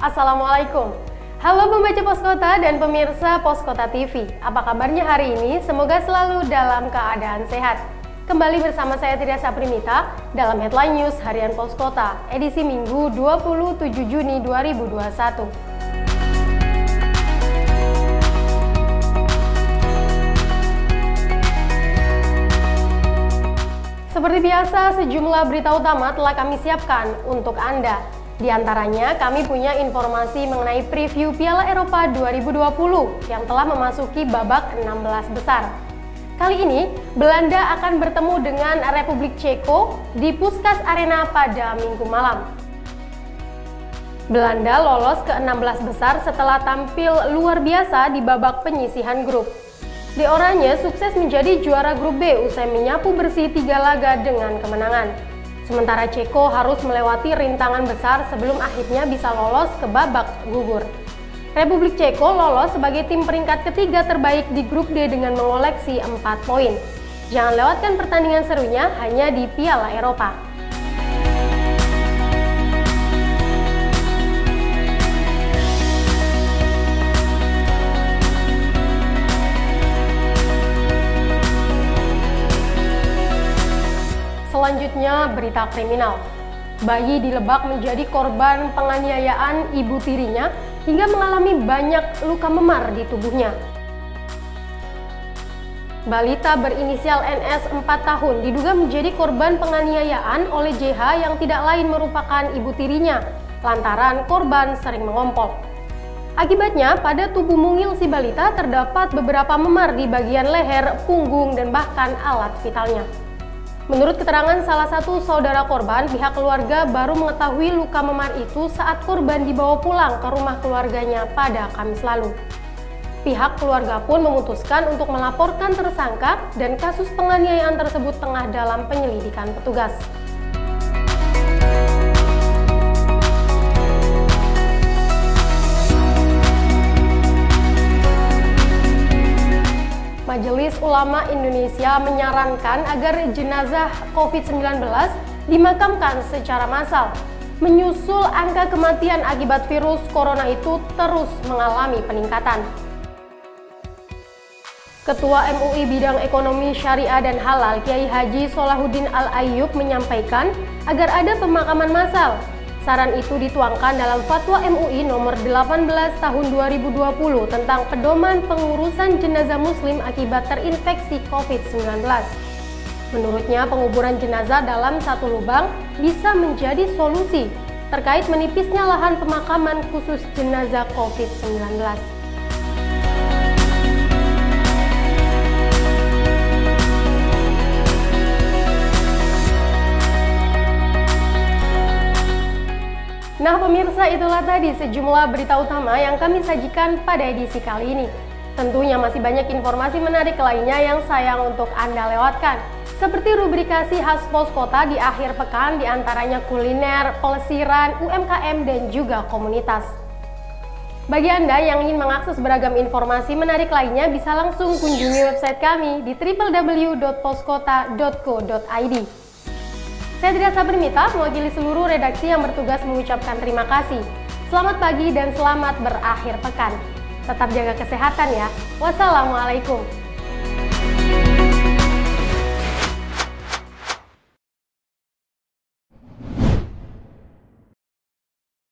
Assalamualaikum. Halo pembaca Poskota dan pemirsa Poskota TV. Apa kabarnya hari ini? Semoga selalu dalam keadaan sehat. Kembali bersama saya Tirya Saprimita dalam Headline News Harian Poskota, edisi Minggu 27 Juni 2021. Seperti biasa, sejumlah berita utama telah kami siapkan untuk Anda. Di antaranya, kami punya informasi mengenai preview Piala Eropa 2020 yang telah memasuki babak 16 besar. Kali ini, Belanda akan bertemu dengan Republik Ceko di Puskás Arena pada Minggu malam. Belanda lolos ke 16 besar setelah tampil luar biasa di babak penyisihan grup. The Oranye sukses menjadi juara grup B usai menyapu bersih 3 laga dengan kemenangan. Sementara Ceko harus melewati rintangan besar sebelum akhirnya bisa lolos ke babak gugur. Republik Ceko lolos sebagai tim peringkat ketiga terbaik di grup D dengan mengoleksi 4 poin. Jangan lewatkan pertandingan serunya hanya di Piala Eropa. Selanjutnya, berita kriminal. Bayi di Lebak menjadi korban penganiayaan ibu tirinya hingga mengalami banyak luka memar di tubuhnya. Balita berinisial NS 4 tahun diduga menjadi korban penganiayaan oleh JH yang tidak lain merupakan ibu tirinya, lantaran korban sering mengompol. Akibatnya, pada tubuh mungil si balita terdapat beberapa memar di bagian leher, punggung, dan bahkan alat vitalnya. Menurut keterangan salah satu saudara korban, pihak keluarga baru mengetahui luka memar itu saat korban dibawa pulang ke rumah keluarganya pada Kamis lalu. Pihak keluarga pun memutuskan untuk melaporkan tersangka dan kasus penganiayaan tersebut tengah dalam penyelidikan petugas. Majelis Ulama Indonesia menyarankan agar jenazah COVID-19 dimakamkan secara massal, menyusul angka kematian akibat virus corona itu terus mengalami peningkatan. Ketua MUI Bidang Ekonomi Syariah dan Halal Kiai Haji Solahuddin Al-Ayyub menyampaikan agar ada pemakaman massal. Saran itu dituangkan dalam Fatwa MUI nomor 18 tahun 2020 tentang pedoman pengurusan jenazah muslim akibat terinfeksi COVID-19. Menurutnya, penguburan jenazah dalam satu lubang bisa menjadi solusi terkait menipisnya lahan pemakaman khusus jenazah COVID-19. Nah pemirsa, itulah tadi sejumlah berita utama yang kami sajikan pada edisi kali ini. Tentunya masih banyak informasi menarik lainnya yang sayang untuk Anda lewatkan. Seperti rubrikasi khas Poskota di akhir pekan, diantaranya kuliner, pelesiran, UMKM, dan juga komunitas. Bagi Anda yang ingin mengakses beragam informasi menarik lainnya, bisa langsung kunjungi website kami di www.poskota.co.id. Saya Tirya Saprimita, mewakili seluruh redaksi yang bertugas mengucapkan terima kasih. Selamat pagi dan selamat berakhir pekan. Tetap jaga kesehatan ya. Wassalamualaikum.